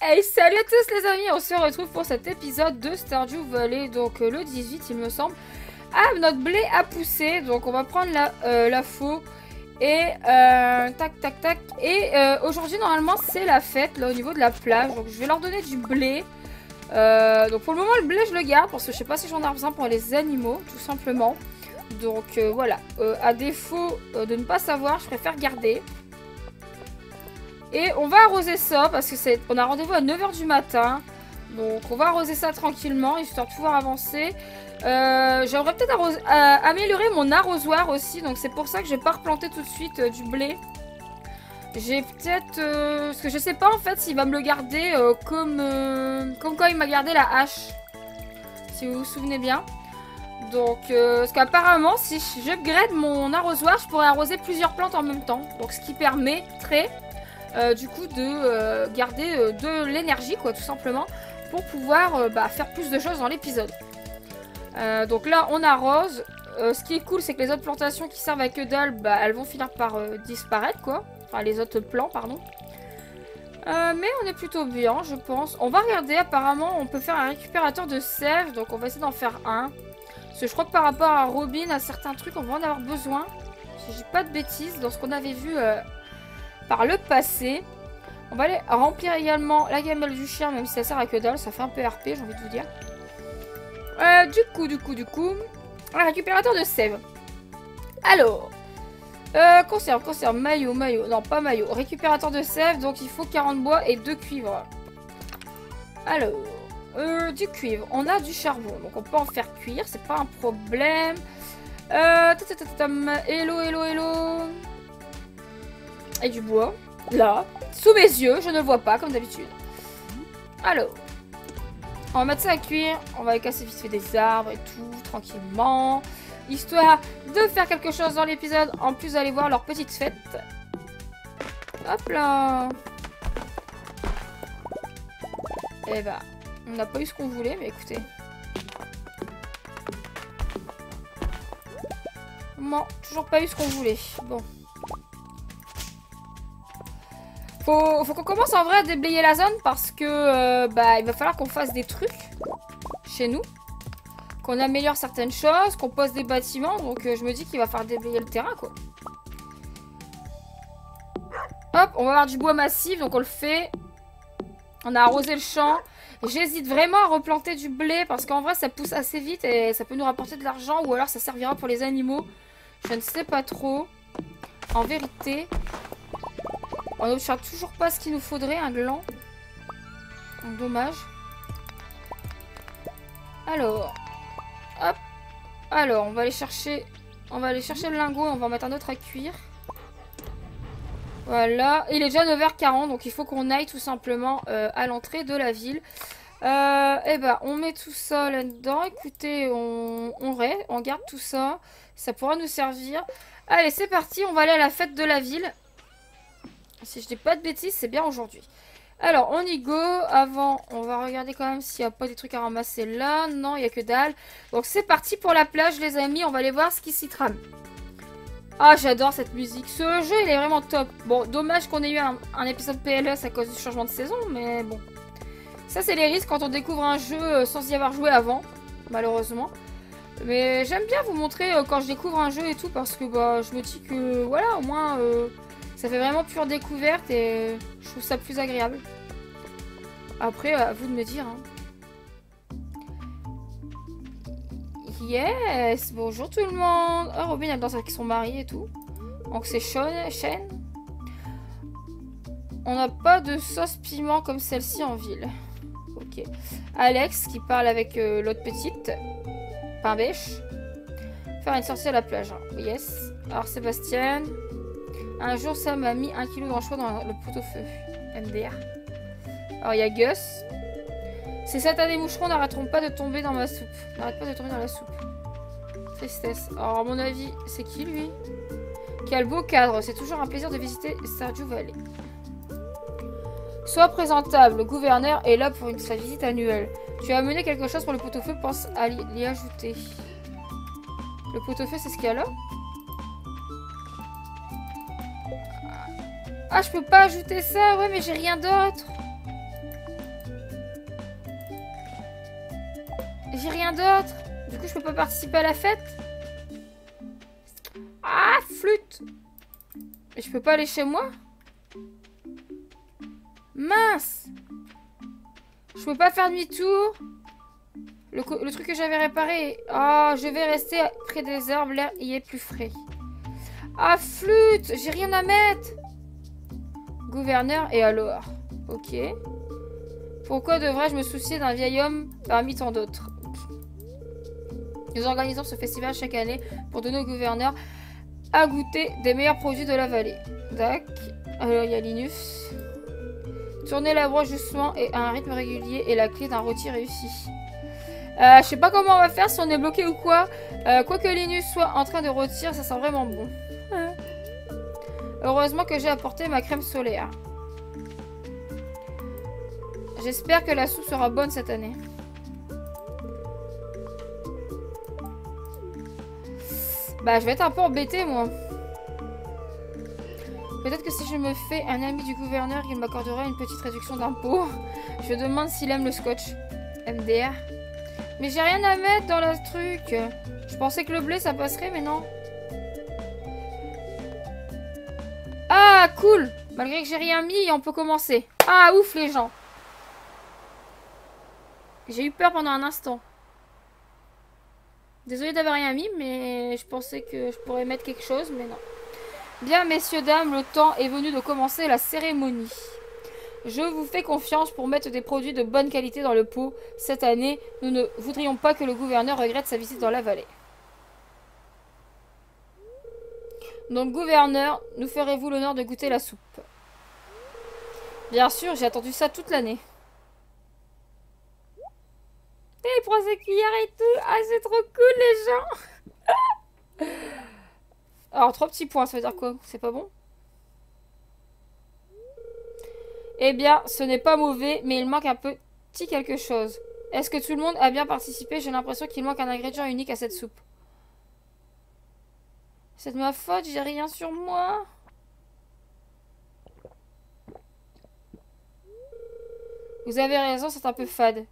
Hey, salut à tous les amis, on se retrouve pour cet épisode de Stardew Valley, donc le 18 il me semble. Ah, notre blé a poussé, donc on va prendre la faux. Et tac tac tac. Et aujourd'hui normalement c'est la fête là au niveau de la plage, donc je vais leur donner du blé. Donc pour le moment le blé je le garde parce que je sais pas si j'en ai besoin pour les animaux tout simplement. Donc voilà, à défaut de ne pas savoir, je préfère garder. Et on va arroser ça parce que on a rendez-vous à 9 h du matin. Donc on va arroser ça tranquillement histoire de pouvoir avancer. J'aimerais peut-être améliorer mon arrosoir aussi. Donc c'est pour ça que je vais pas replanter tout de suite du blé. J'ai peut-être... parce que je sais pas en fait s'il va me le garder comme quand il m'a gardé la hache. Si vous vous souvenez bien. Donc parce qu'apparemment si j'upgrade mon arrosoir, je pourrais arroser plusieurs plantes en même temps. Donc ce qui permettrait... du coup de garder de l'énergie quoi tout simplement pour pouvoir faire plus de choses dans l'épisode. Donc là on arrose. Ce qui est cool c'est que les autres plantations qui servent à que dalle elles vont finir par disparaître quoi. Enfin les autres plants pardon. Mais on est plutôt bien je pense. On va regarder, apparemment on peut faire un récupérateur de sève. Donc on va essayer d'en faire un. Parce que je crois que par rapport à Robin, à certains trucs on va en avoir besoin. Si je dis pas de bêtises dans ce qu'on avait vu par le passé. On va aller remplir également la gamelle du chien, même si ça sert à que dalle, ça fait un peu RP, j'ai envie de vous dire. Du coup, un récupérateur de sève. Alors, conserve, maillot, non pas maillot, récupérateur de sève, donc il faut 40 bois et 2 cuivres. Alors, du cuivre, on a du charbon, donc on peut en faire cuire, c'est pas un problème. Hello. Et du bois, là, sous mes yeux, je ne le vois pas comme d'habitude. Alors, on va mettre ça à cuire, on va casser vite fait des arbres et tout, tranquillement. Histoire de faire quelque chose dans l'épisode, en plus d'aller voir leur petite fête. Hop là. Et bah, on n'a pas eu ce qu'on voulait, mais écoutez. Non, toujours pas eu ce qu'on voulait, bon. Faut qu'on commence en vrai à déblayer la zone parce que il va falloir qu'on fasse des trucs chez nous. Qu'on améliore certaines choses, qu'on pose des bâtiments. Donc je me dis qu'il va falloir déblayer le terrain quoi. Hop, on va avoir du bois massif donc on le fait. On a arrosé le champ. J'hésite vraiment à replanter du blé parce qu'en vrai ça pousse assez vite et ça peut nous rapporter de l'argent ou alors ça servira pour les animaux. Je ne sais pas trop. En vérité... On n'obtient toujours pas ce qu'il nous faudrait, un gland. Dommage. Alors. Hop. Alors, on va aller chercher. On va aller chercher le lingot et on va en mettre un autre à cuire. Voilà. Il est déjà 9 h 40, donc il faut qu'on aille tout simplement à l'entrée de la ville. On met tout ça là-dedans. Écoutez, on garde tout ça. Ça pourra nous servir. Allez, c'est parti. On va aller à la fête de la ville. Si je dis pas de bêtises, c'est bien aujourd'hui. Alors, on y go. Avant, on va regarder quand même s'il n'y a pas des trucs à ramasser là. Non, il n'y a que dalle. Donc, c'est parti pour la plage, les amis. On va aller voir ce qui s'y trame. Ah, j'adore cette musique. Ce jeu, il est vraiment top. Bon, dommage qu'on ait eu un épisode PLS à cause du changement de saison, mais bon. Ça, c'est les risques quand on découvre un jeu sans y avoir joué avant, malheureusement. Mais j'aime bien vous montrer quand je découvre un jeu et tout, parce que je me dis que, voilà, au moins... ça fait vraiment pure découverte et je trouve ça plus agréable. Après, à vous de me dire. Hein. Yes! Bonjour tout le monde! Oh, Robin, elle danse avec son mari et tout. Donc c'est Shane. On n'a pas de sauce piment comme celle-ci en ville. Ok. Alex qui parle avec l'autre petite. Pain bêche. Faire une sortie à la plage. Hein. Yes. Alors Sébastien... Un jour, ça m'a mis 1 kg d'anchois dans le pot-au-feu. MDR. Alors, il y a Gus. Ces satanés moucherons n'arrêteront pas de tomber dans ma soupe. N'arrête pas de tomber dans la soupe. Tristesse. Alors, à mon avis, c'est qui, lui? Quel beau cadre. C'est toujours un plaisir de visiter Stardew Valley. Sois présentable. Le gouverneur est là pour sa visite annuelle. Tu as amené quelque chose pour le pot-au-feu. Pense à l'y ajouter. Le pot-au-feu, c'est ce qu'il y a là? Ah, je peux pas ajouter ça. Ouais, mais j'ai rien d'autre. j'ai rien d'autre. Du coup, je peux pas participer à la fête. Ah, flûte. Et je peux pas aller chez moi? Mince. Je peux pas faire demi-tour. Le truc que j'avais réparé. Oh, je vais rester près des arbres. L'air y est plus frais. Ah, flûte. J'ai rien à mettre. Gouverneur, et alors? Ok. Pourquoi devrais-je me soucier d'un vieil homme parmi tant d'autres? Nous organisons ce festival chaque année pour donner au gouverneur à goûter des meilleurs produits de la vallée. Tac. Alors, il y a Linus. Tourner la broche doucement et à un rythme régulier est la clé d'un rôti réussi. Je sais pas comment on va faire, si on est bloqué ou quoi. Quoi que Linus soit en train de rôtir, ça sent vraiment bon. Heureusement que j'ai apporté ma crème solaire. J'espère que la soupe sera bonne cette année. Bah, je vais être un peu embêtée, moi. Peut-être que si je me fais un ami du gouverneur, il m'accordera une petite réduction d'impôt. Je demande s'il aime le scotch. MDR. Mais j'ai rien à mettre dans le truc. Je pensais que le blé, ça passerait, mais non. Ah, cool. Malgré que j'ai rien mis, on peut commencer. Ah, ouf, les gens. J'ai eu peur pendant un instant. Désolée d'avoir rien mis, mais je pensais que je pourrais mettre quelque chose, mais non. Bien, messieurs, dames, le temps est venu de commencer la cérémonie. Je vous fais confiance pour mettre des produits de bonne qualité dans le pot. Cette année, nous ne voudrions pas que le gouverneur regrette sa visite dans la vallée. Donc, gouverneur, nous ferez-vous l'honneur de goûter la soupe? Bien sûr, j'ai attendu ça toute l'année. Et il prend ses cuillères et tout. Ah, c'est trop cool, les gens. Alors, 3 petits points, ça veut dire quoi? C'est pas bon? Eh bien, ce n'est pas mauvais, mais il manque un petit quelque chose. Est-ce que tout le monde a bien participé? J'ai l'impression qu'il manque un ingrédient unique à cette soupe. C'est de ma faute, j'ai rien sur moi. Vous avez raison, c'est un peu fade.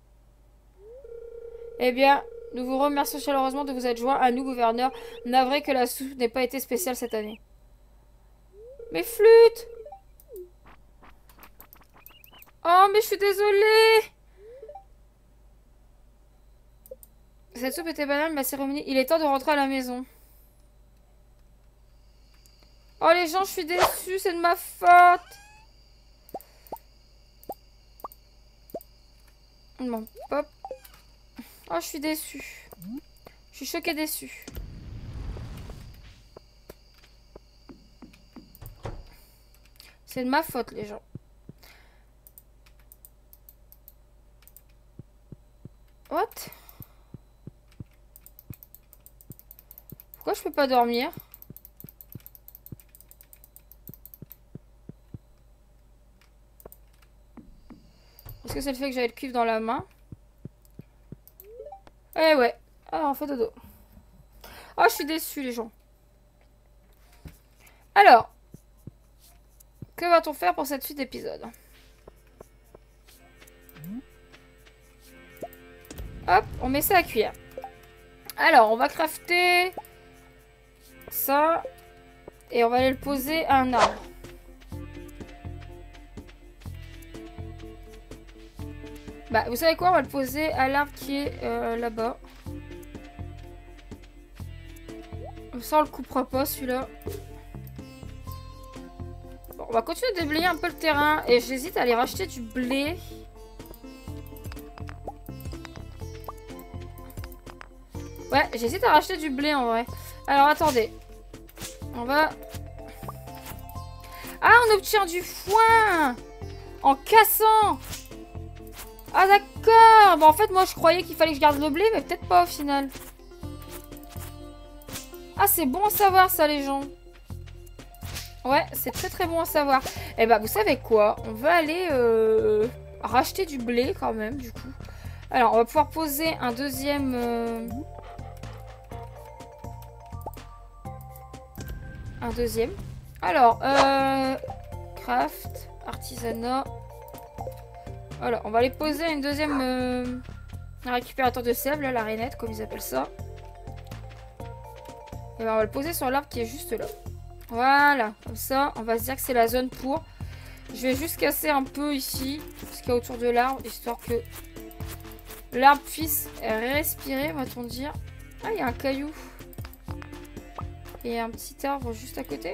Eh bien, nous vous remercions chaleureusement de vous être joint à nous, gouverneur. Navré que la soupe n'ait pas été spéciale cette année. Mais flûte! Oh, mais je suis désolée! Cette soupe était banale, ma cérémonie. Il est temps de rentrer à la maison. Oh, les gens, je suis déçue, c'est de ma faute. Bon, hop. Oh, je suis déçue. Je suis choquée déçue. C'est de ma faute, les gens. What? Pourquoi je peux pas dormir? Est-ce que c'est le fait que j'avais le cuivre dans la main? Eh ouais. Ah, on fait dodo. Oh, je suis déçue, les gens. Alors, que va-t-on faire pour cette suite d'épisodes? Hop, on met ça à cuire. Alors, on va crafter ça. Et on va aller le poser à un arbre. Bah, vous savez quoi? On va le poser à l'arbre qui est là-bas. Ça, on le coupera pas, celui-là. Bon, on va continuer de déblayer un peu le terrain. Et j'hésite à aller racheter du blé. Ouais, j'hésite à racheter du blé en vrai. Alors, attendez. On va... Ah, on obtient du foin en cassant. Ah, d'accord. Bon, en fait, moi, je croyais qu'il fallait que je garde le blé, mais peut-être pas au final. Ah, c'est bon à savoir, ça, les gens. Ouais, c'est très très bon à savoir. Eh bah, vous savez quoi? On va aller racheter du blé quand même, du coup. Alors, on va pouvoir poser un deuxième... Un deuxième. Alors, craft, artisanat. Voilà, on va les poser à une deuxième Un récupérateur de sève, là, la rainette, comme ils appellent ça. Et ben, on va le poser sur l'arbre qui est juste là. Voilà, comme ça, on va se dire que c'est la zone pour. Je vais juste casser un peu ici, ce qu'il y a autour de l'arbre, histoire que l'arbre puisse respirer, va-t-on dire. Ah, il y a un caillou. Et un petit arbre juste à côté.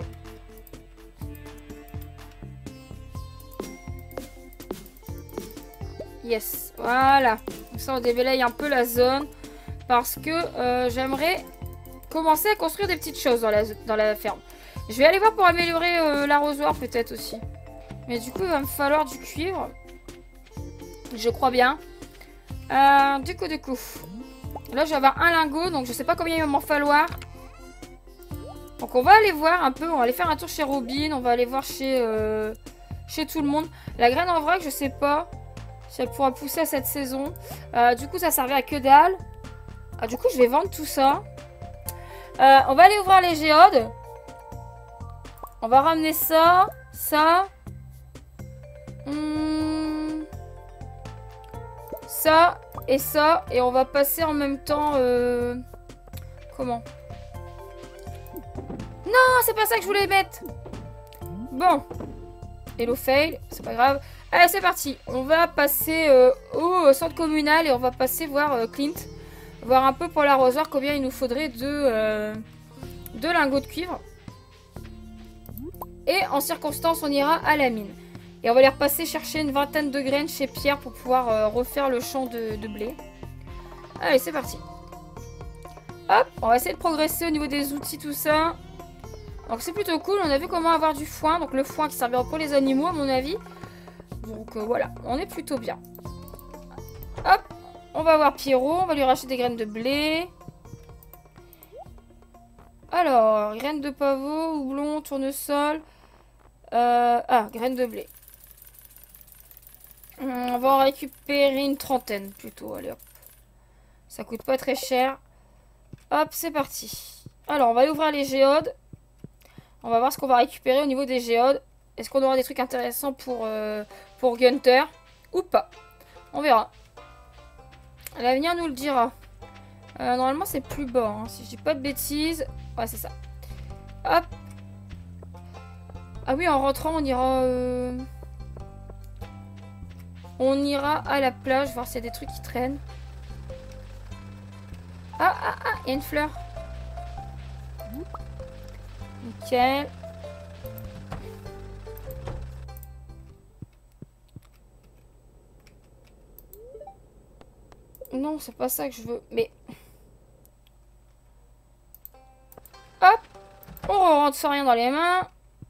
Yes, voilà. Donc ça, on déblaye un peu la zone. Parce que j'aimerais commencer à construire des petites choses dans la ferme. Je vais aller voir pour améliorer l'arrosoir peut-être aussi. Mais du coup, il va me falloir du cuivre. Je crois bien. Du coup. Là, j'avais un lingot, donc je sais pas combien il va m'en falloir. Donc on va aller voir un peu. On va aller faire un tour chez Robin. On va aller voir chez tout le monde. La graine en vrac, je sais pas si elle pourra pousser à cette saison. Du coup, ça servait à que dalle. Du coup, je vais vendre tout ça. On va aller ouvrir les géodes. On va ramener ça. Ça. Ça et ça. Et on va passer en même temps... Comment? Non, c'est pas ça que je voulais mettre. Bon. Hello fail, c'est pas grave. Allez, c'est parti. On va passer au centre communal et on va passer voir Clint. Voir un peu pour l'arrosoir combien il nous faudrait de lingots de cuivre. Et en circonstance, on ira à la mine. Et on va aller repasser chercher une vingtaine de graines chez Pierre pour pouvoir refaire le champ de blé. Allez, c'est parti. Hop, on va essayer de progresser au niveau des outils, tout ça. Donc c'est plutôt cool, on a vu comment avoir du foin. Donc le foin qui servira pour les animaux à mon avis. Donc voilà, on est plutôt bien. Hop, on va voir Pierrot, on va lui racheter des graines de blé. Alors, graines de pavot, houblon, tournesol. Graines de blé. On va en récupérer une trentaine plutôt, allez hop. Ça coûte pas très cher. Hop, c'est parti. Alors, on va ouvrir les géodes. On va voir ce qu'on va récupérer au niveau des géodes. Est-ce qu'on aura des trucs intéressants pour Gunther ou pas? On verra. L'avenir nous le dira. Normalement, c'est plus bas, hein, si je dis pas de bêtises. Ouais, c'est ça. Hop. Ah oui, en rentrant, on ira... On ira à la plage, voir s'il y a des trucs qui traînent. Il y a une fleur. Nickel. Non, c'est pas ça que je veux. Mais... Hop. On rentre sans rien dans les mains.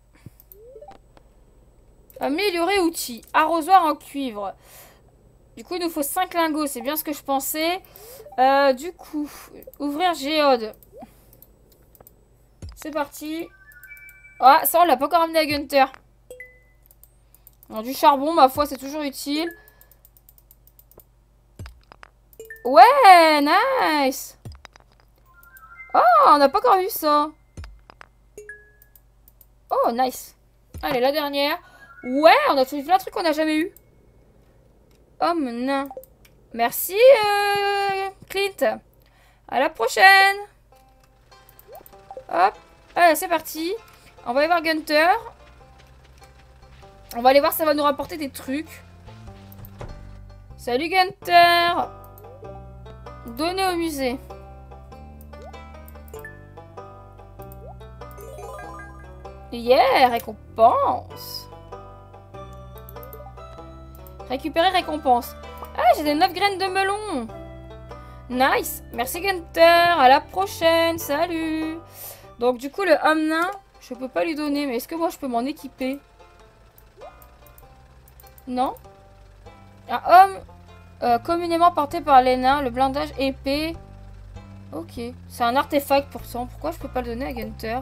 Améliorer outils. Arrosoir en cuivre. Du coup, il nous faut 5 lingots. C'est bien ce que je pensais. Du coup, ouvrir géode. C'est parti. Ah, ça, on l'a pas encore amené à Gunther. Alors, du charbon, ma foi, c'est toujours utile. Ouais, nice. Oh, on n'a pas encore vu ça. Oh, nice. Allez, la dernière. Ouais, on a trouvé plein de trucs qu'on n'a jamais eu. Homme nain. Merci, Clint. À la prochaine. Hop. Allez, c'est parti. On va aller voir Gunther. On va aller voir si ça va nous rapporter des trucs. Salut Gunther. Donner au musée. Yeah, récompense. Récupérer récompense. Ah, j'ai des 9 graines de melon. Nice. Merci Gunther. À la prochaine. Salut. Donc du coup, le homme nain, je peux pas lui donner. Mais est-ce que moi, je peux m'en équiper? Non. Un homme communément porté par les nains. Le blindage épée. Ok. C'est un artefact pourtant. Pourquoi je peux pas le donner à Gunther?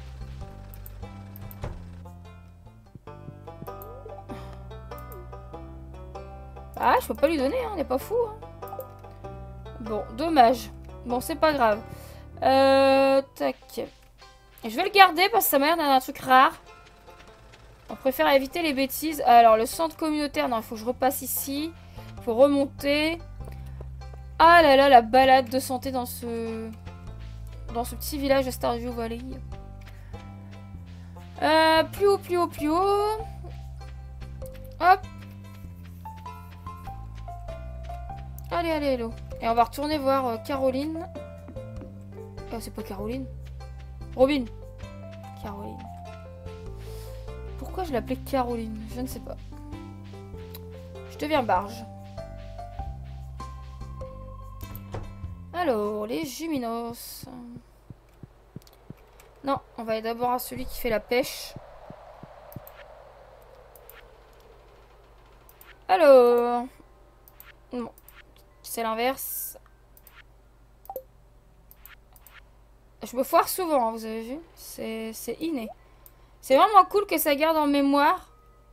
Ah, je peux pas lui donner, hein, on n'est pas fou. Hein. Bon, dommage. Bon, c'est pas grave. Tac. Je vais le garder parce que ça m'a l'air d'un truc rare. On préfère éviter les bêtises. Alors, le centre communautaire, non, il faut que je repasse ici. Il faut remonter. Ah là là, la balade de santé dans ce petit village de Stardew Valley. Plus haut, plus haut, plus haut. Hop. Allez, allez, hello. Et on va retourner voir Caroline. C'est pas Caroline. Robin. Caroline. Pourquoi je l'appelais Caroline? Je ne sais pas. Je deviens barge. Alors, les Juminos. Non, on va aller d'abord à celui qui fait la pêche. Alors. Non. C'est l'inverse. Je me foire souvent, hein, vous avez vu. C'est inné. C'est vraiment cool que ça garde en mémoire.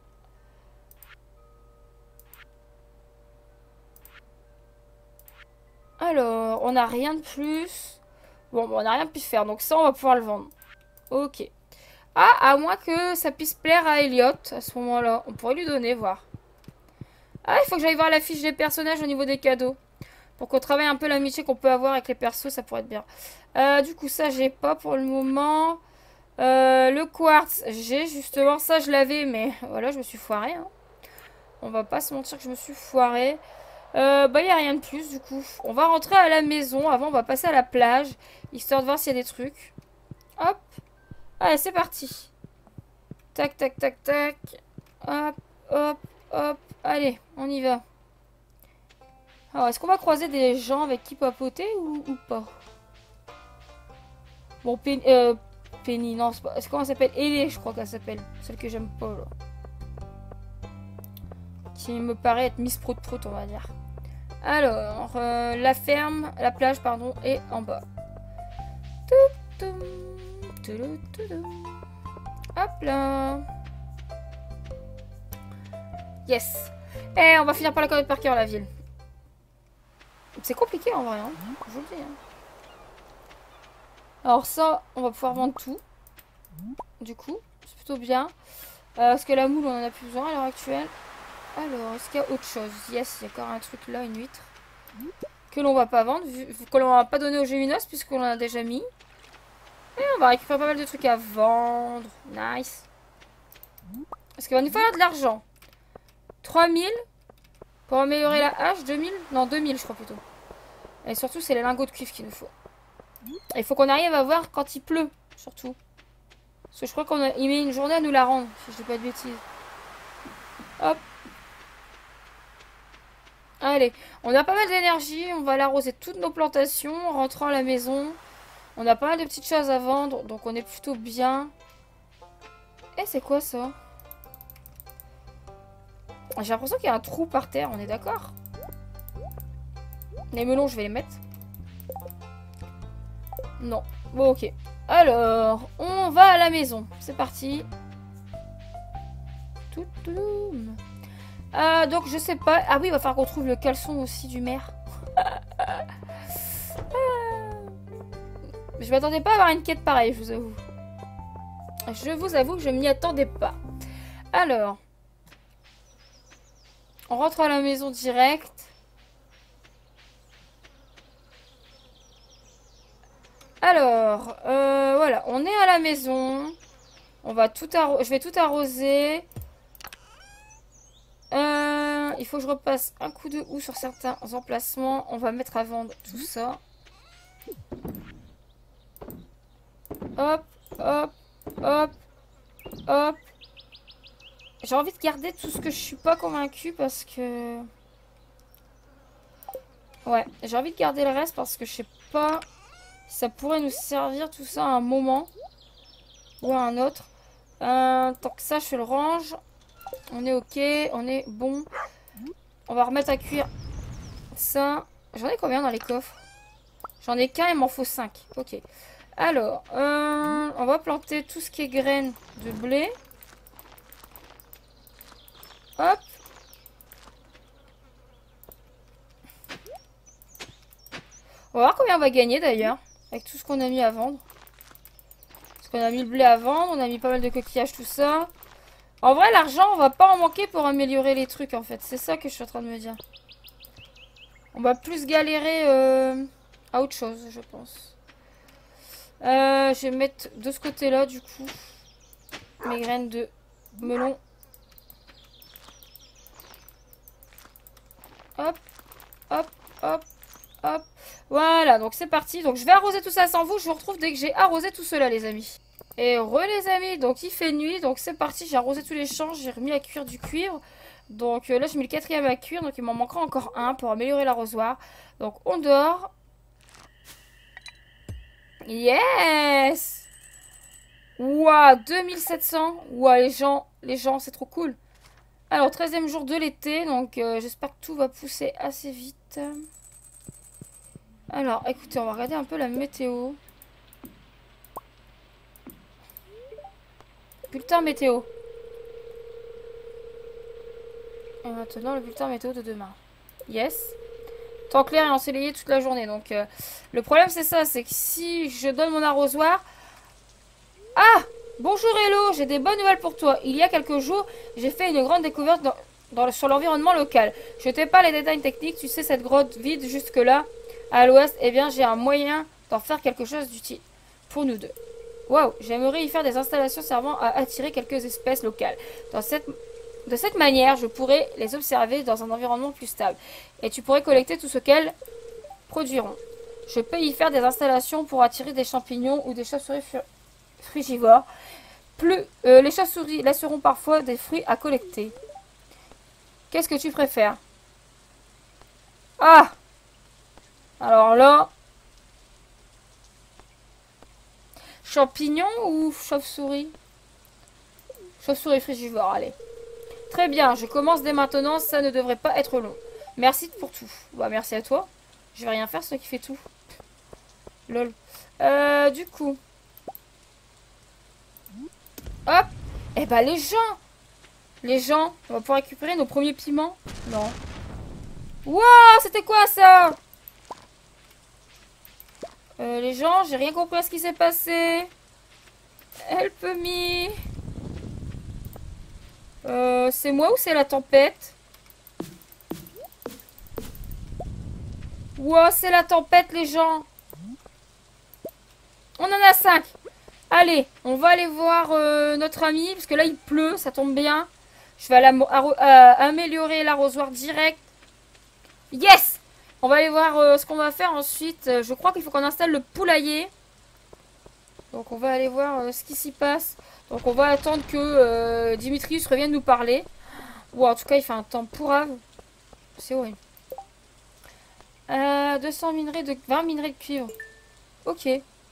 Alors, on n'a rien de plus. Bon, on n'a rien de plus faire. Donc ça, on va pouvoir le vendre. Ok. Ah, à moins que ça puisse plaire à Elliot à ce moment-là. On pourrait lui donner, voir. Ah, il faut que j'aille voir la fiche des personnages au niveau des cadeaux. Pour qu'on travaille un peu l'amitié qu'on peut avoir avec les persos, ça pourrait être bien. Du coup, ça, j'ai pas pour le moment. Le quartz, j'ai justement. Ça, je l'avais, mais voilà, je me suis foirée. Hein. On va pas se mentir que je me suis foirée. Bah, il n'y a rien de plus, du coup. On va rentrer à la maison. Avant, on va passer à la plage. Histoire de voir s'il y a des trucs. Hop. Allez, c'est parti. Tac, tac, tac, tac. Hop, hop, hop. Allez, on y va. Alors, est-ce qu'on va croiser des gens avec qui papoter ou pas? Bon, Penny, non, c'est pas... Comment elle s'appelle? Ellie, je crois qu'elle s'appelle. Celle que j'aime pas, là. Qui me paraît être Miss Prout-Prout, on va dire. Alors, la ferme, la plage, pardon, est en bas. Hop là. Yes. Et on va finir par la connaître par cœur, la ville. C'est compliqué en vrai, hein. Je vous le dis. Hein. Alors ça, on va pouvoir vendre tout. Du coup, c'est plutôt bien. Parce que la moule, on en a plus besoin à l'heure actuelle. Alors, est-ce qu'il y a autre chose? Yes, il y a encore un truc là, une huître. Que l'on va pas vendre, vu que l'on va pas donner aux Géminos, puisqu'on en a déjà mis. Et on va récupérer pas mal de trucs à vendre. Nice. Parce qu'il va nous falloir de l'argent. 3000 pour améliorer la hache. 2000? Non, 2000 je crois plutôt. Et surtout, c'est les lingots de cuivre qu'il nous faut. Il faut qu'on arrive à voir quand il pleut, surtout. Parce que je crois qu'il met une journée à nous la rendre, si je dis pas de bêtises. Hop. Allez, on a pas mal d'énergie. On va l'arroser toutes nos plantations en rentrant à la maison. On a pas mal de petites choses à vendre, donc on est plutôt bien. Eh, c'est quoi ça? J'ai l'impression qu'il y a un trou par terre, on est d'accord? Les melons, je vais les mettre. Non. Bon, ok. Alors, on va à la maison. C'est parti. Donc, je sais pas. Ah oui, il va falloir qu'on trouve le caleçon aussi du maire. Je m'attendais pas à avoir une quête pareille, je vous avoue. Je vous avoue que je m'y attendais pas. Alors. On rentre à la maison direct. Alors, voilà, on est à la maison. On va tout je vais tout arroser. Il faut que je repasse un coup de houe sur certains emplacements. On va mettre à vendre tout ça. Hop, hop, hop, hop. J'ai envie de garder tout ce que je suis pas convaincue parce que... Ouais, j'ai envie de garder le reste parce que je sais pas si ça pourrait nous servir tout ça à un moment ou à un autre. Tant que ça, je le range. On est ok, on est bon. On va remettre à cuire ça. J'en ai combien dans les coffres? J'en ai qu'un, il m'en faut 5. Ok. Alors, on va planter tout ce qui est graines de blé. Hop. On va voir combien on va gagner d'ailleurs. Avec tout ce qu'on a mis à vendre. Parce qu'on a mis le blé à vendre. On a mis pas mal de coquillages, tout ça. En vrai, l'argent, on va pas en manquer pour améliorer les trucs en fait. C'est ça que je suis en train de me dire. On va plus galérer à autre chose, je pense. Je vais mettre de ce côté-là, du coup, mes graines de melon. Hop, hop, hop, hop. Voilà, donc c'est parti. Donc je vais arroser tout ça sans vous. Je vous retrouve dès que j'ai arrosé tout cela, les amis. Et les amis, donc il fait nuit. Donc c'est parti, j'ai arrosé tous les champs. J'ai remis à cuire du cuivre. Donc là, j'ai mis le 4e à cuire. Donc il m'en manquera encore un pour améliorer l'arrosoir. Donc on dort. Yes! Ouah, 2700. Ouah, les gens, c'est trop cool. Alors, 13e jour de l'été. Donc j'espère que tout va pousser assez vite. Alors, écoutez, on va regarder un peu la météo. Bulletin météo. Et maintenant, le bulletin météo de demain. Yes. Temps clair et ensoleillé toute la journée. Donc, le problème, c'est ça. C'est que si je donne mon arrosoir... Ah! Bonjour Hello, j'ai des bonnes nouvelles pour toi. Il y a quelques jours, j'ai fait une grande découverte sur l'environnement local. Je t'ai pas les détails techniques. Tu sais, cette grotte vide jusque-là, à l'ouest, eh bien, j'ai un moyen d'en faire quelque chose d'utile pour nous deux. Waouh, j'aimerais y faire des installations servant à attirer quelques espèces locales. De cette manière, je pourrais les observer dans un environnement plus stable. Et tu pourrais collecter tout ce qu'elles produiront. Je peux y faire des installations pour attirer des champignons ou des chauves-souris frugivores. Les chauves-souris laisseront parfois des fruits à collecter. Qu'est-ce que tu préfères? Ah! Alors là... Champignons ou chauve-souris? Chauve-souris frugivore, allez. Très bien, je commence dès maintenant, ça ne devrait pas être long. Merci pour tout. Bah, merci à toi. Je vais rien faire, c'est toi qui fais tout. Lol. Du coup... Hop. Eh bah, les gens, on va pouvoir récupérer nos premiers piments. Non. Wow, c'était quoi ça? Les gens, j'ai rien compris à ce qui s'est passé. Help me. C'est moi ou c'est la tempête? Wow, c'est la tempête, les gens. On en a 5. Allez, on va aller voir notre ami. Parce que là, il pleut, ça tombe bien. Je vais aller améliorer l'arrosoir direct. Yes! On va aller voir ce qu'on va faire ensuite. Je crois qu'il faut qu'on installe le poulailler. Donc on va aller voir ce qui s'y passe. Donc on va attendre que Dimitrius revienne nous parler. Ou en tout cas, il fait un temps pourrave. C'est horrible. 200 minerais de... 20 minerais de cuivre. Ok.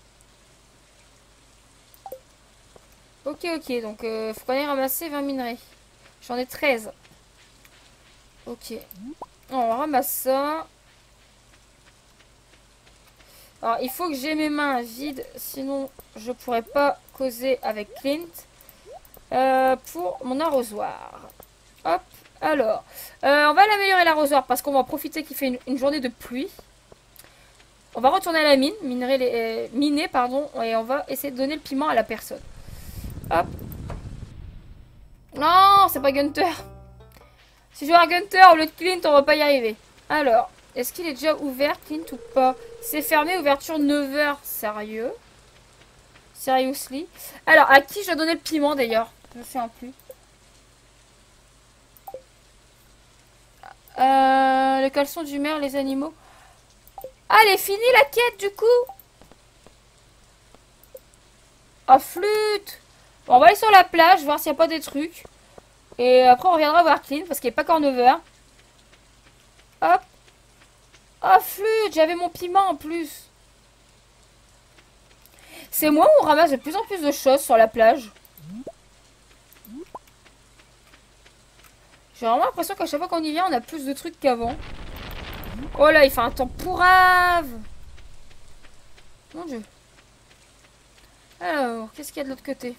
Ok. Donc, faut qu'on aille ramasser 20 minerais. J'en ai 13. Ok. On ramasse ça. Alors, il faut que j'ai mes mains vides. Sinon, je pourrais pas causer avec Clint. Pour mon arrosoir. Hop. Alors, on va l'améliorer l'arrosoir parce qu'on va profiter qu'il fait une journée de pluie. On va retourner à la mine, miner, pardon, et on va essayer de donner le piment à la personne. Hop. Non, c'est pas Gunther. Si je veux un Gunther au lieu de Clint, on va pas y arriver. Alors, est-ce qu'il est déjà ouvert, Clint, ou pas? C'est fermé, ouverture 9h. Sérieux? Seriously? Alors, à qui je dois donner le piment, d'ailleurs? Je ne sais plus. Le caleçon du maire, les animaux. Ah, elle est finie la quête du coup. Ah, flûte. Bon, on va aller sur la plage, voir s'il n'y a pas des trucs. Et après, on reviendra voir Clint parce qu'il n'est pas encore 9h. Hop. Ah, flûte, j'avais mon piment en plus. C'est moi où on ramasse de plus en plus de choses sur la plage. J'ai vraiment l'impression qu'à chaque fois qu'on y vient, on a plus de trucs qu'avant. Oh là, il fait un temps pourrave. Mon Dieu. Alors, qu'est-ce qu'il y a de l'autre côté?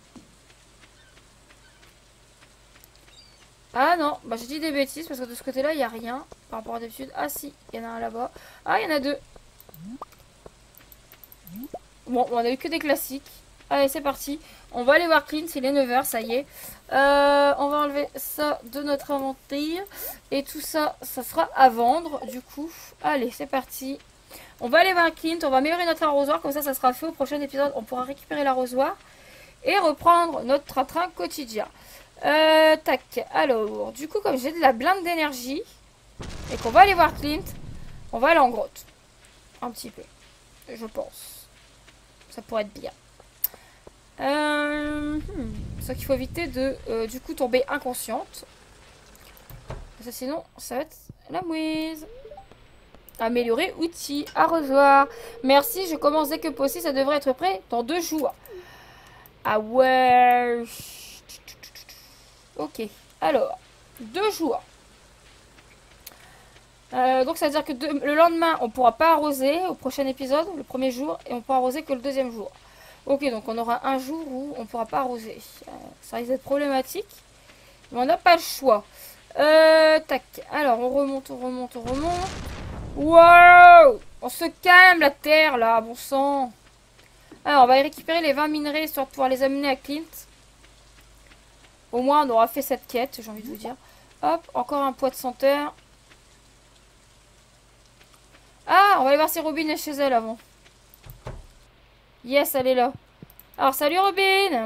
Ah non, bah j'ai dit des bêtises parce que de ce côté-là, il n'y a rien par rapport à d'habitude. Ah si, il y en a un là-bas. Ah, il y en a deux. Bon, on a eu que des classiques. Allez, c'est parti. On va aller voir Clint, il est 9h, ça y est. On va enlever ça de notre inventaire. Et tout ça, ça sera à vendre, du coup. Allez, c'est parti. On va aller voir Clint, on va améliorer notre arrosoir, comme ça sera fait au prochain épisode. On pourra récupérer l'arrosoir et reprendre notre train-train quotidien. Tac, alors, du coup, comme j'ai de la blinde d'énergie et qu'on va aller voir Clint, on va aller en grotte. Un petit peu, je pense. Ça pourrait être bien. Ça qu'il faut éviter de, du coup, tomber inconsciente. Parce que sinon, ça va être la mouise. Améliorer outil, arrosoir. Merci, je commence dès que possible, ça devrait être prêt dans 2 jours. Ah ouais. Ok, alors, 2 jours. Donc ça veut dire que le lendemain, on pourra pas arroser au prochain épisode, le premier jour, et on pourra arroser que le deuxième jour. Ok, donc on aura un jour où on pourra pas arroser. Ça risque d'être problématique, mais on n'a pas le choix. Tac, alors on remonte, on remonte, on remonte. Wow! On se calme la terre là, bon sang. Alors on va récupérer les 20 minerais histoire de pouvoir les amener à Clint. Au moins on aura fait cette quête, j'ai envie de vous dire. Hop, encore un poids de senteur. Ah, on va aller voir si Robin est chez elle avant. Yes, elle est là. Alors, salut Robin.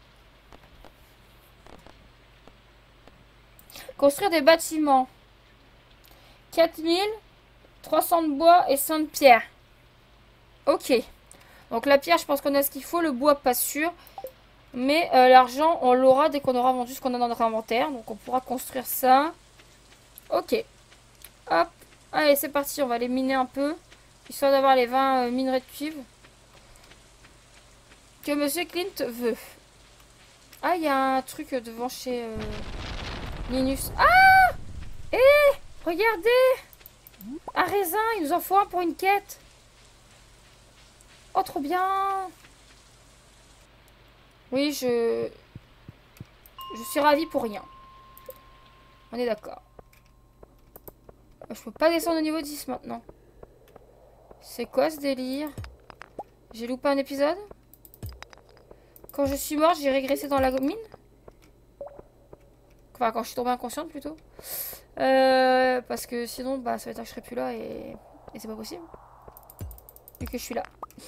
Construire des bâtiments. 4300 de bois et 100 de pierre. Ok. Donc la pierre, je pense qu'on a ce qu'il faut. Le bois, pas sûr. Mais l'argent, on l'aura dès qu'on aura vendu ce qu'on a dans notre inventaire. Donc on pourra construire ça. Ok. Hop. Allez, c'est parti. On va les miner un peu. Histoire d'avoir les 20 minerais de cuivre que Monsieur Clint veut. Ah, il y a un truc devant chez Linus. Ah! Eh! Regardez! Un raisin, il nous en faut un pour une quête. Oh, trop bien! Oui, je suis ravie pour rien. On est d'accord. Je peux pas descendre au niveau 10 maintenant. C'est quoi ce délire? J'ai loupé un épisode? Quand je suis morte, j'ai régressé dans la mine? Enfin, quand je suis tombée inconsciente plutôt. Parce que sinon, bah, ça va être que je serai plus là et c'est pas possible. Vu que je suis là.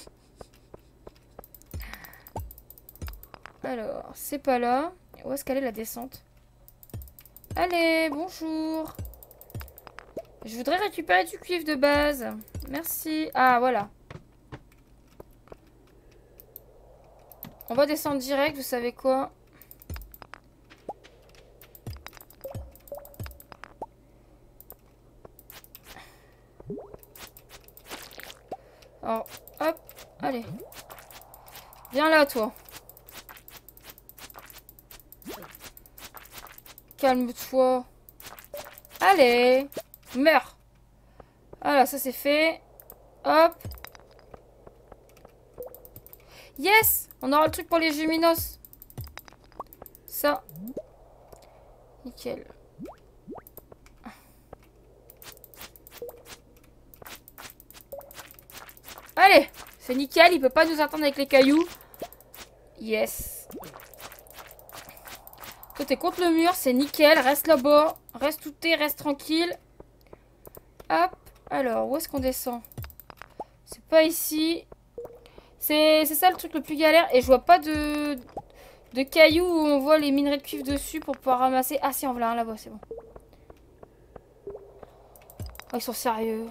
Alors, c'est pas là. Où est-ce qu'elle est la descente? Allez, bonjour. Je voudrais récupérer du cuivre de base. Merci. Ah, voilà. On va descendre direct, vous savez quoi? Alors, hop, allez. Viens là, toi. Calme-toi. Allez. Meurs. Voilà, ça c'est fait. Hop. Yes! On aura le truc pour les Géminos. Ça. Nickel. Allez! C'est nickel, il peut pas nous attendre avec les cailloux. Yes. Toi, t'es contre le mur, c'est nickel. Reste là-bas. Reste tout est, reste tranquille. Hop. Alors, où est-ce qu'on descend? C'est pas ici. C'est ça le truc le plus galère. Et je vois pas de cailloux où on voit les minerais de cuivre dessus pour pouvoir ramasser. Ah si, en voilà un là-bas, c'est bon. Oh, ils sont sérieux.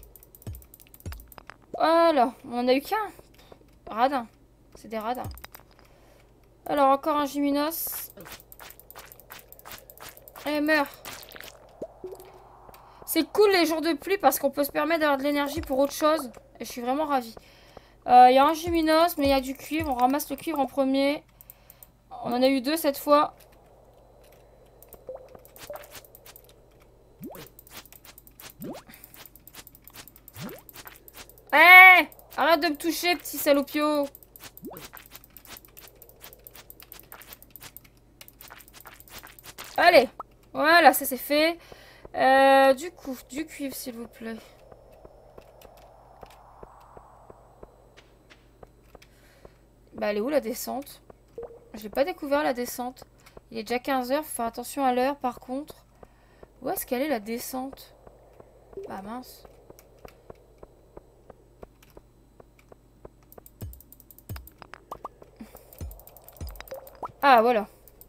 Voilà, on en a eu qu'un. Radin. C'est des radins. Alors, encore un Géminos. Allez, meurs. C'est cool les jours de pluie parce qu'on peut se permettre d'avoir de l'énergie pour autre chose. Et je suis vraiment ravie. Il y a un Géminos, mais il y a du cuivre. On ramasse le cuivre en premier. On en a eu 2 cette fois. Hé! Arrête de me toucher, petit salopio. Allez. Voilà, ça c'est fait. Du coup, du cuivre, s'il vous plaît. Bah, elle est où la descente? Je l'ai pas découvert la descente. Il est déjà 15 h, faut faire attention à l'heure par contre. Où est-ce qu'elle est la descente? Bah mince. Ah voilà.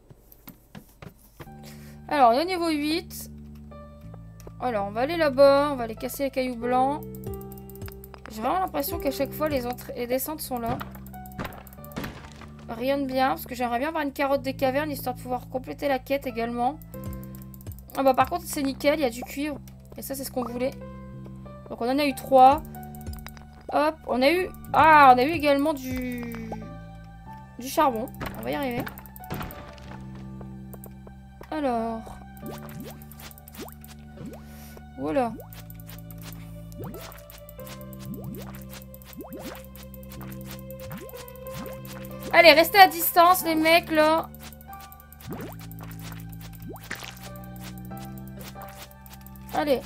Alors on est au niveau 8. Alors on va aller là-bas, on va aller casser les cailloux blancs. J'ai vraiment l'impression qu'à chaque fois les descentes sont là. Rien de bien, parce que j'aimerais bien avoir une carotte des cavernes, histoire de pouvoir compléter la quête également. Ah bah par contre c'est nickel, il y a du cuivre. Et ça c'est ce qu'on voulait. Donc on en a eu 3. Hop, on a eu... Ah, on a eu également du charbon. On va y arriver. Alors... Voilà. Allez, restez à distance les mecs là. Allez.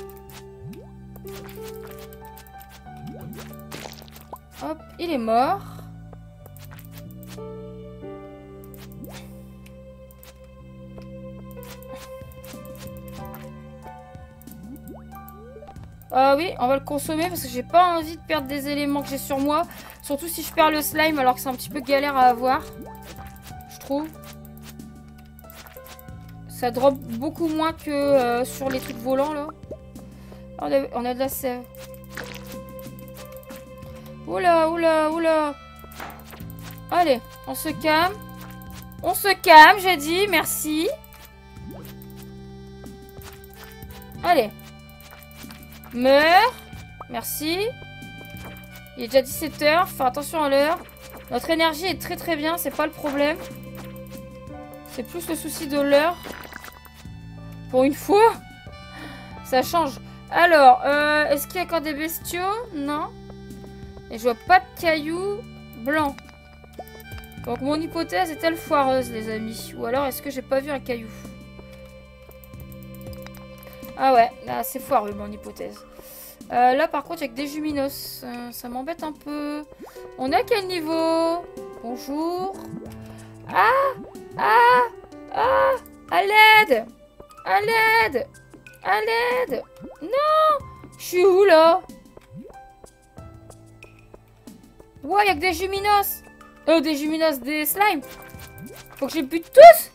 Hop, il est mort. Ah oui, on va le consommer parce que j'ai pas envie de perdre des éléments que j'ai sur moi. Surtout si je perds le slime alors que c'est un petit peu galère à avoir. Je trouve. Ça drop beaucoup moins que sur les trucs volants là. On a de la sève. Oula, oula, oula. Allez, on se calme. On se calme, j'ai dit. Merci. Allez. Meurs. Merci. Il est déjà 17 h. Faut faire attention à l'heure. Notre énergie est très très bien. C'est pas le problème. C'est plus le souci de l'heure. Pour une fois. Ça change. Alors, est-ce qu'il y a encore des bestiaux? Non. Et je vois pas de cailloux blancs. Donc mon hypothèse est-elle foireuse, les amis? Ou alors est-ce que j'ai pas vu un caillou? Ah ouais, là c'est foireux mon hypothèse. Là par contre il y a que des juminos. Ça m'embête un peu. On est à quel niveau? Bonjour. Ah! Ah! Ah! À l'aide! À l'aide! À l'aide! Non! Je suis où là? Ouais, il y a que des juminos. Des juminos, des slimes. Faut que je les bute tous.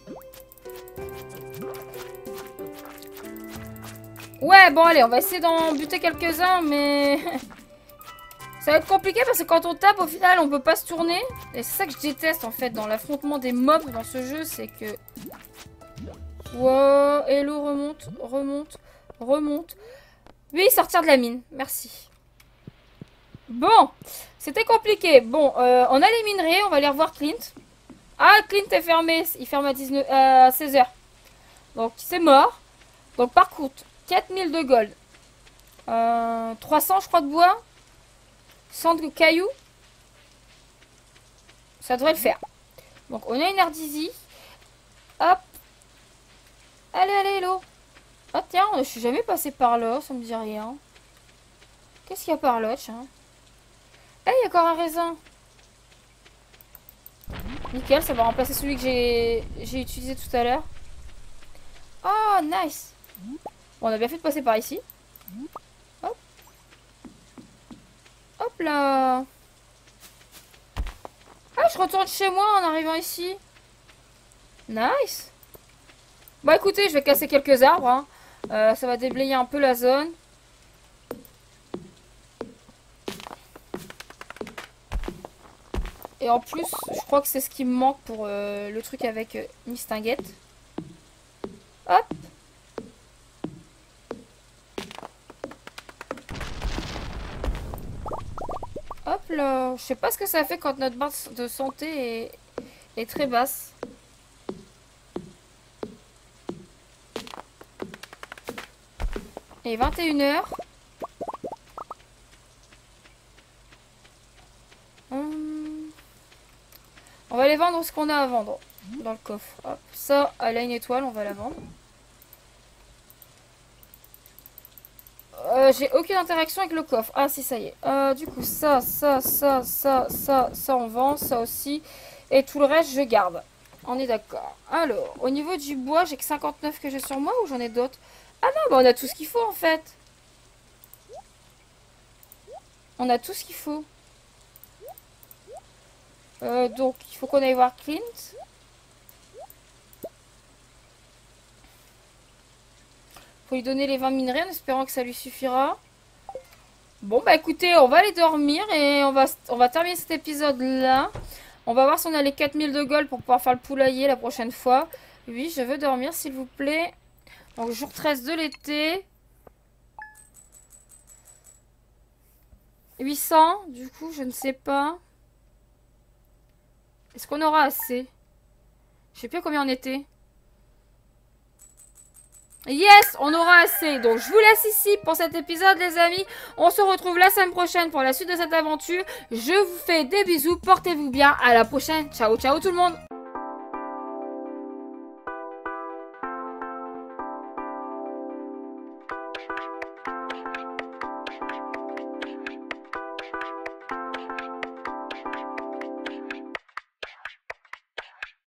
Ouais, bon, allez, on va essayer d'en buter quelques-uns, mais... ça va être compliqué parce que quand on tape, au final, on peut pas se tourner. Et c'est ça que je déteste, en fait, dans l'affrontement des mobs dans ce jeu, c'est que... Wow, hello, remonte, remonte, remonte. Oui, sortir de la mine, merci. Bon, c'était compliqué. Bon, on a les minerais, on va aller revoir Clint. Ah, Clint est fermé, il ferme à 16 h. Donc, c'est mort. Donc, par contre, 4000 de gold. 300, je crois, de bois. 100 de cailloux. Ça devrait le faire. Donc, on a une air d'easy. Hop. Allez, allez, hello. Ah, tiens, je suis jamais passé par là, ça me dit rien. Qu'est-ce qu'il y a par là, tiens? Eh, il y a encore un raisin. Nickel, ça va remplacer celui que j'ai utilisé tout à l'heure. Oh, nice. Bon, on a bien fait de passer par ici. Hop. Hop là. Ah, je retourne chez moi en arrivant ici. Nice. Bon, écoutez, je vais casser quelques arbres. Hein. Ça va déblayer un peu la zone. Et en plus, je crois que c'est ce qui me manque pour le truc avec Mistinguette. Hop. Hop là. Je sais pas ce que ça fait quand notre barre de santé est très basse. Et 21 h. On va aller vendre ce qu'on a à vendre dans le coffre. Hop. Ça, elle a une étoile, on va la vendre. J'ai aucune interaction avec le coffre. Ah si, ça y est. Du coup, ça, on vend. Ça aussi. Et tout le reste, je garde. On est d'accord. Alors, au niveau du bois, j'ai que 59 que j'ai sur moi ou j'en ai d'autres? Ah non, bah on a tout ce qu'il faut en fait. On a tout ce qu'il faut. Donc, il faut qu'on aille voir Clint. Faut lui donner les 20 minerais en espérant que ça lui suffira. Bon, bah écoutez, on va aller dormir et on va terminer cet épisode-là. On va voir si on a les 4000 de gold pour pouvoir faire le poulailler la prochaine fois. Oui, je veux dormir, s'il vous plaît. Donc, jour 13 de l'été. 800, du coup, je ne sais pas. Est-ce qu'on aura assez? Je sais plus combien on était. Yes, on aura assez. Donc, je vous laisse ici pour cet épisode, les amis. On se retrouve la semaine prochaine pour la suite de cette aventure. Je vous fais des bisous. Portez-vous bien. À la prochaine. Ciao, ciao tout le monde.